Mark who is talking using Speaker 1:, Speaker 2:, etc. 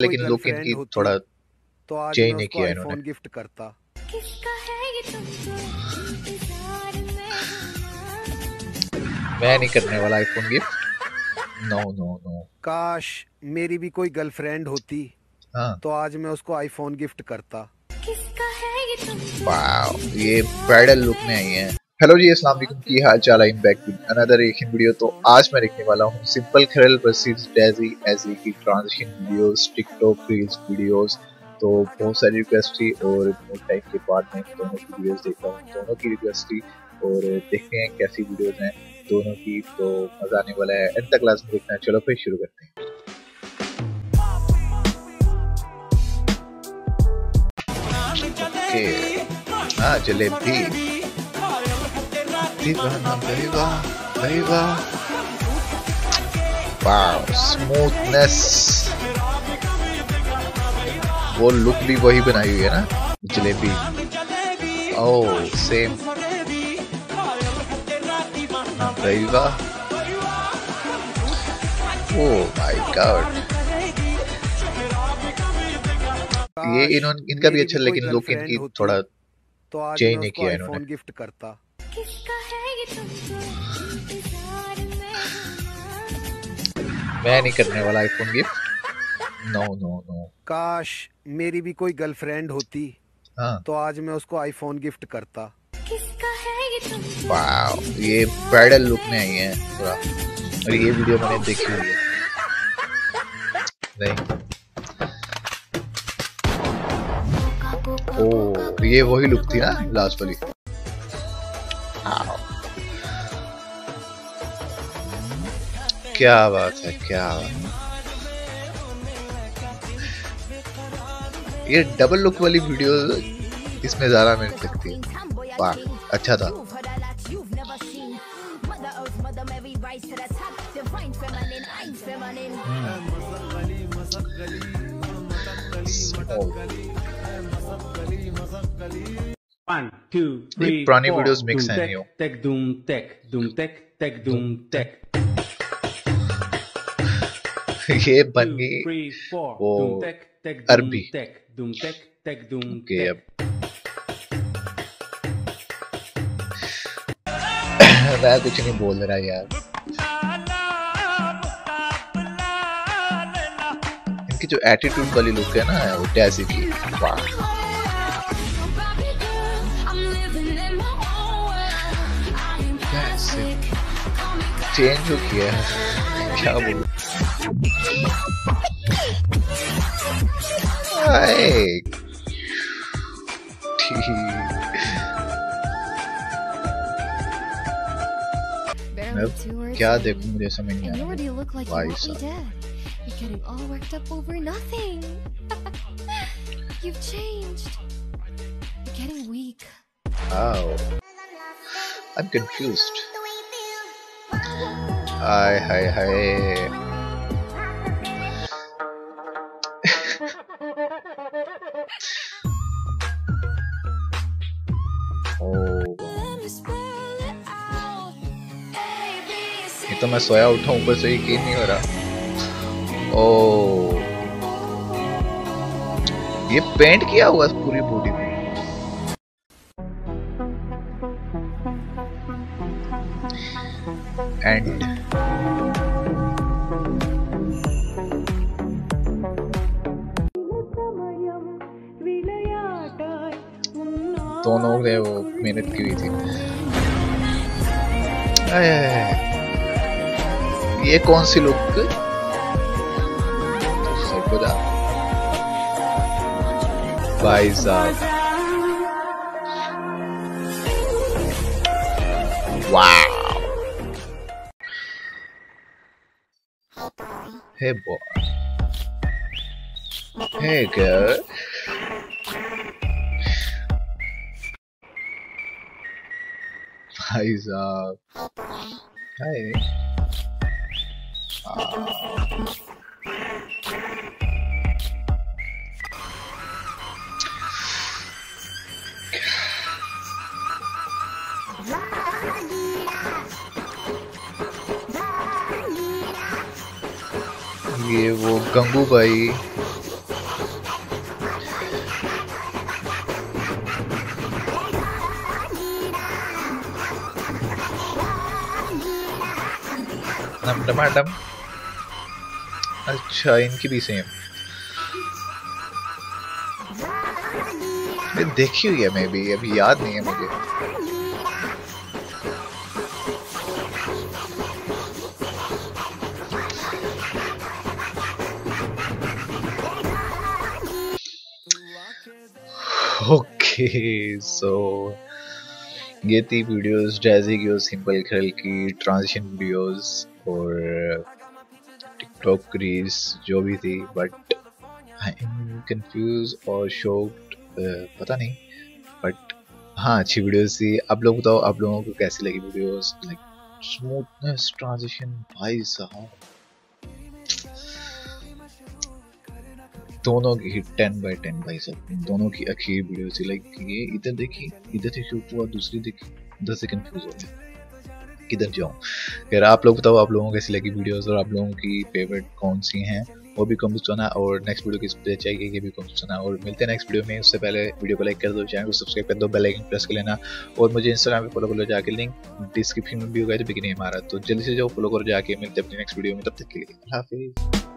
Speaker 1: कोई
Speaker 2: लेकिन look
Speaker 1: girlfriend
Speaker 2: इनकी
Speaker 1: होती
Speaker 2: थोड़ा
Speaker 1: तो आज
Speaker 2: चेंज
Speaker 1: मैं
Speaker 2: नहीं
Speaker 1: उसको
Speaker 2: किया इन्होंने।
Speaker 1: आईफोन गिफ्ट करता। किसका है ये तुमको इंतजार
Speaker 2: मैं नहीं करने वाला iPhone gift. No no no.
Speaker 1: काश मेरी भी कोई गर्लफ्रेंड होती
Speaker 2: हाँ
Speaker 1: तो आज मैं उसको आईफोन गिफ्ट करता। किसका है ये तुमको
Speaker 2: वाओ, ये ब्राइडल लुक में आई है। हेलो जी, अस्सलाम वालेकुम, की हाल चाल है? बैक विद अनदर एक वीडियो। तो आज मैं देखने वाला हूँ Simple Kharel versus Daisy AG की transition videos, TikTok reels videos. तो बहुत सारी रिक्वेस्ट थी और बहुत टाइम के बाद मैं दोनों की वीडियोस देख रहा हूँ, दोनों की रिक्वेस्ट थी और देखते हैं कैसी वीडियोस हैं दोनों की। तो मजा आने वाला है, एंड तक क्लास में देखना है। चलो फिर शुरू करते हैं। ओके, हाँ जलेबी दीवाना बेवा बेवा। वाओ स्मूथनेस, वो लुक भी वही बनाई हुई है ना जलेबी। ओह सेम बेवा। ओह माय गॉड, ये इन्होंने इनका भी
Speaker 1: मेरी भी
Speaker 2: अच्छा,
Speaker 1: कोई
Speaker 2: लेकिन लुक
Speaker 1: गर्लफ्रेंड
Speaker 2: इनकी
Speaker 1: होती
Speaker 2: थोड़ा
Speaker 1: तो आज
Speaker 2: चेंज
Speaker 1: मैं
Speaker 2: नहीं
Speaker 1: उसको
Speaker 2: किया इन्होंने।
Speaker 1: आईफोन गिफ्ट करता। किसका है ये तुमको इंतजार
Speaker 2: मैं नहीं करने वाला iPhone gift. No no no.
Speaker 1: काश मेरी भी कोई गर्लफ्रेंड होती
Speaker 2: हाँ
Speaker 1: तो आज मैं उसको आईफोन गिफ्ट करता। किसका है ये तुमको
Speaker 2: वाओ, ये ब्राइडल लुक में आई है पूरा, और ये वीडियो मैंने देखी हुई है। नहीं, ओ ये वही लुक थी ना लास्ट वाली। आओ, क्या बात है, क्या बात है। ये डबल लुक वाली वीडियो इसमें ज्यादा मिल सकती है। वाह अच्छा था।
Speaker 3: One, two,
Speaker 2: ये
Speaker 3: three,
Speaker 2: पुरानी
Speaker 3: four.
Speaker 2: वीडियोस मिक्स
Speaker 3: Doom
Speaker 2: है
Speaker 3: tech,
Speaker 2: नहीं हो।
Speaker 3: tech, doom tech, doom tech, tech, doom tech.
Speaker 2: ये बन
Speaker 3: Two,
Speaker 2: गई
Speaker 3: three, four.
Speaker 2: वो
Speaker 3: Doom tech, tech, doom
Speaker 2: अरबी।
Speaker 3: tech, doom tech, tech, doom
Speaker 2: okay
Speaker 3: tech.
Speaker 2: अब मैं कुछ नहीं बोल रहा यार। इनकी जो एटीट्यूड वाली लुक है ना वो डेज़ी की, वाह चेंज हो किया है, क्या बोलूं। अब क्या देखूं, मुझे समझ नहीं आ रहा भाई साहब।
Speaker 4: You're getting all worked up over nothing. You've changed. You're getting weak.
Speaker 2: Oh, I'm confused. Hi, hi, hi. Oh, ये तो मैं सोया उठा ऊपर से यकीन नहीं हो रहा। ओह, ये पेंट किया हुआ पूरी बॉडी पे। एंड दोनों ने वो मेहनत की हुई थी। ये कौन सी लुक? भाई साहब वाह। Hey boy, hey girl. भाई साहब हाय। ये वो गंगू भाई नम टमाटम। अच्छा इनकी भी सेम देखी हुई है, मैं भी अभी याद नहीं है मुझे। ओके सो ये थी वीडियोस डैज़ी की और सिंपल खैरल की ट्रांजिशन वीडियोस और टिकटॉक रील्स जो भी थी, बट आई एम कंफ्यूज और शॉक्ड, पता नहीं, बट हाँ अच्छी वीडियोस थी। आप लोग बताओ आप लोगों को कैसी लगी वीडियोस, लाइक स्मूथनेस ट्रांजिशन भाई साहब, दोनों की 10/10 भाई साहब, दोनों की अच्छी वीडियो थी। लाइक ये इधर देखी, इधर से शूट हुआ, दूसरी देखी, उधर से कंफ्यूज हो गया किधर जाऊं। फिर आप लोग बताओ आप लोगों को कैसी लगी वीडियोस और आप लोगों की फेवरेट कौन सी हैं, वो भी कमेंट्स करना, और नेक्स्ट वीडियो किस पे चाहिए ये भी कमेंट्स करना। और मिलते हैं नेक्स्ट वीडियो में, उससे पहले वीडियो को लाइक कर दो, चैनल को सब्सक्राइब कर दो, बेल आइकन प्रेस कर लेना, और मुझे इंस्टाग्राम पे फॉलो कर लो जाके, लिंक डिस्क्रिप्शन में भी होगा, तो बिगिनिंग हमारा, तो जल्दी से जाओ फॉलो करो जाके। मिलते हैं अपनी नेक्स्ट वीडियो में, तब तक के लिए अल्लाह हाफिज़।